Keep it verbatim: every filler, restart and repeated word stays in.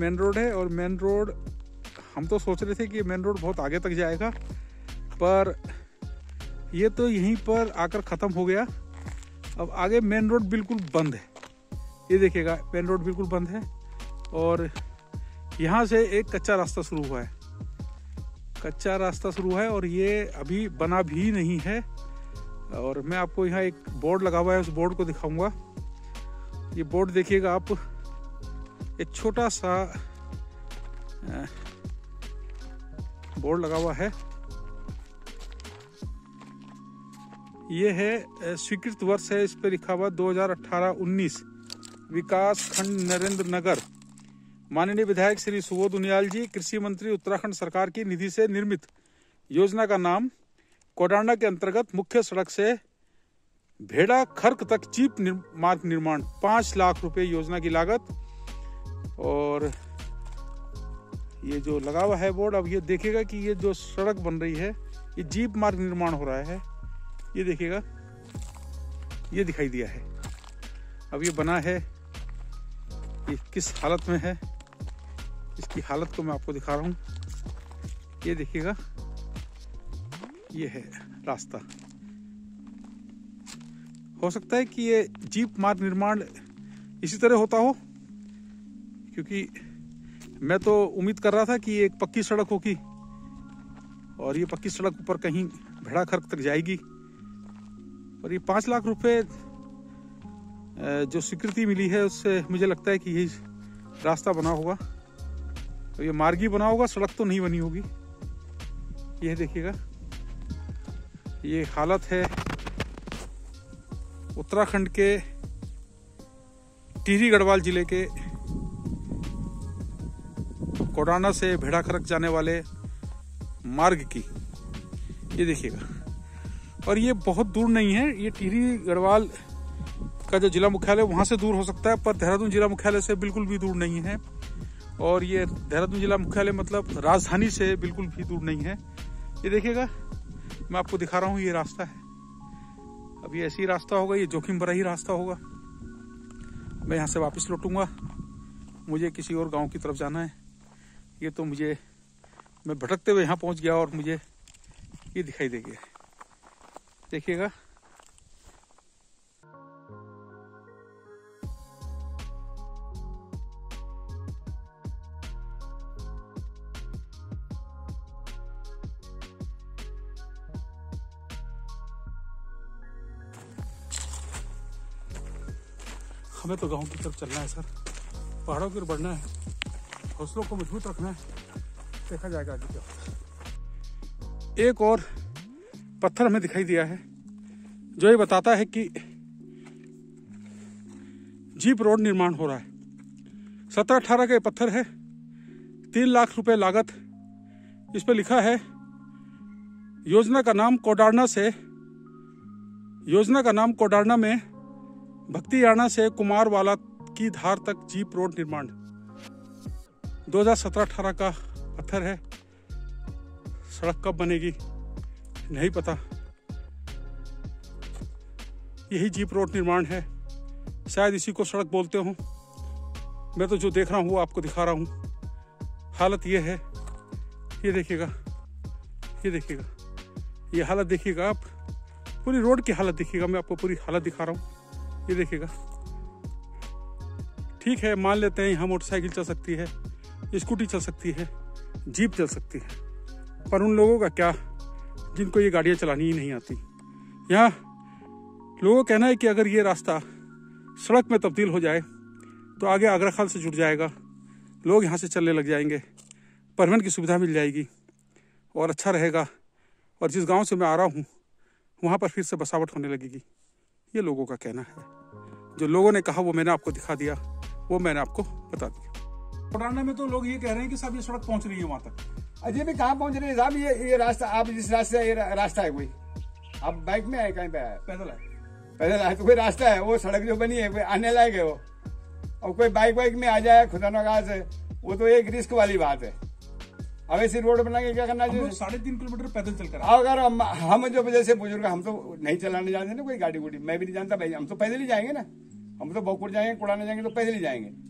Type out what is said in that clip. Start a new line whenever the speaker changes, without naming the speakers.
Main road है और main road हम तो सोच रहे थे कि मेन रोड बहुत आगे तक जाएगा, पर ये तो यहीं पर आकर ख़त्म हो गया। अब आगे मेन रोड बिल्कुल बंद है, ये देखिएगा मेन रोड बिल्कुल बंद है और यहाँ से एक कच्चा रास्ता शुरू हुआ है, कच्चा रास्ता शुरू है और ये अभी बना भी नहीं है। और मैं आपको यहाँ एक बोर्ड लगा हुआ है, उस बोर्ड को दिखाऊंगा। ये बोर्ड देखिएगा आप, एक छोटा सा बोर्ड लगा हुआ है। ये है स्वीकृत वर्ष है, इस पे लिखा हुआ दो हज़ार अठारह उन्नीस विकास खंड नरेंद्र नगर। माननीय विधायक श्री सुबोध उनियाल जी, कृषि मंत्री, उत्तराखंड सरकार की निधि से निर्मित योजना का नाम कोडांडा के अंतर्गत मुख्य सड़क से भेड़ा खर्क तक चीप निर, मार्ग निर्माण, पांच लाख रुपए योजना की लागत। और ये जो लगा हुआ है बोर्ड, अब ये देखिएगा कि ये जो सड़क बन रही है ये जीप मार्ग निर्माण हो रहा है, ये देखिएगा, ये दिखाई दिया है। अब ये बना है, ये किस हालत में है, इसकी हालत को मैं आपको दिखा रहा हूँ। ये देखिएगा, ये है रास्ता। हो सकता है कि ये जीप मार्ग निर्माण इसी तरह होता हो, क्योंकि मैं तो उम्मीद कर रहा था कि ये एक पक्की सड़क होगी और ये पक्की सड़क ऊपर कहीं भेड़ा खर्क तक जाएगी। और ये पाँच लाख रुपए जो स्वीकृति मिली है उससे मुझे लगता है कि यही रास्ता बना होगा, तो ये मार्ग ही बना होगा, सड़क तो नहीं बनी होगी। ये देखिएगा, ये हालत है उत्तराखंड के टिहरी गढ़वाल जिले के कोडांडा से भेड़ा खर्क जाने वाले मार्ग की। ये देखिएगा, और ये बहुत दूर नहीं है, ये टिहरी गढ़वाल का जो जिला मुख्यालय वहां से दूर हो सकता है, पर देहरादून जिला मुख्यालय से बिल्कुल भी दूर नहीं है। और ये देहरादून जिला मुख्यालय मतलब राजधानी से बिल्कुल भी दूर नहीं है। ये देखिएगा, मैं आपको दिखा रहा हूँ, ये रास्ता है। अब ये ऐसी रास्ता होगा, ये जोखिम भरा ही रास्ता होगा। मैं यहाँ से वापस लौटूंगा, मुझे किसी और गांव की तरफ जाना है। ये तो मुझे, मैं भटकते हुए यहाँ पहुँच गया और मुझे ये दिखाई दे गया, देखिएगा। हमें तो गांव की तरफ चलना है सर, पहाड़ों की ओर बढ़ना है, हौसलों को मजबूत रखना है, देखा जाएगा आगे क्या होता है। एक और पत्थर हमें दिखाई दिया है जो ये बताता है कि जीप रोड निर्माण हो रहा है। सत्रह अठारह का ये पत्थर है, तीन लाख रुपए लागत। इस पे लिखा है योजना का नाम कोडांडा से, योजना का नाम कोडांडा में भक्तियाना से कुमारवाला की धार तक जीप रोड निर्माण। दो हज़ार सत्रह अठारह का पत्थर है, सड़क कब बनेगी नहीं पता। यही जीप रोड निर्माण है, शायद इसी को सड़क बोलते हो। मैं तो जो देख रहा हूँ वो आपको दिखा रहा हूँ। हालत ये है, ये देखिएगा, ये देखिएगा, ये हालत देखिएगा आप, पूरी रोड की हालत देखिएगा। मैं आपको पूरी हालत दिखा रहा हूँ, ये देखिएगा। ठीक है, मान लेते हैं यहाँ मोटरसाइकिल चल सकती है, स्कूटी चल सकती है, जीप चल सकती है, पर उन लोगों का क्या जिनको ये गाड़ियाँ चलानी ही नहीं आती। यहाँ लोगों का कहना है कि अगर ये रास्ता सड़क में तब्दील हो जाए तो आगे आगरा खाल से जुड़ जाएगा, लोग यहाँ से चलने लग जाएंगे, परिवहन की सुविधा मिल जाएगी और अच्छा रहेगा। और जिस गांव से मैं आ रहा हूँ वहाँ पर फिर से बसावट होने लगेगी, ये लोगों का कहना है। जो लोगों ने कहा वो मैंने आपको दिखा दिया, वो मैंने आपको बता दिया। कोडांडा में तो लोग ये कह रहे हैं कि साहब ये सड़क पहुंच रही है वहां तक।
अजय भी कहाँ पहुंच रही है साहब? ये ये रास्ता, आप जिस रास्ते ये रास्ता है, कोई आप बाइक में आए, कहीं पे आए?
पैदल है,
पैदल आए तो कोई रास्ता है, वो सड़क जो बनी है कोई आने लायक है वो। और कोई बाइक वाइक में आ जाए खुदा न खास्ता से, वो तो एक रिस्क वाली बात है। अब ऐसी रोड बना के क्या करना चाहिए?
साढ़े तीन किलोमीटर पैदल चलकर,
अगर हम, हम जो जैसे बुजुर्ग, हम तो नहीं चलाने जानते ना कोई गाड़ी गुड़ी, मैं भी नहीं जानता भाई, हम तो पैदल ही जाएंगे ना, हम तो बौकुड़ जाएंगे, कुड़ाने जाएंगे तो पैदल ही जाएंगे।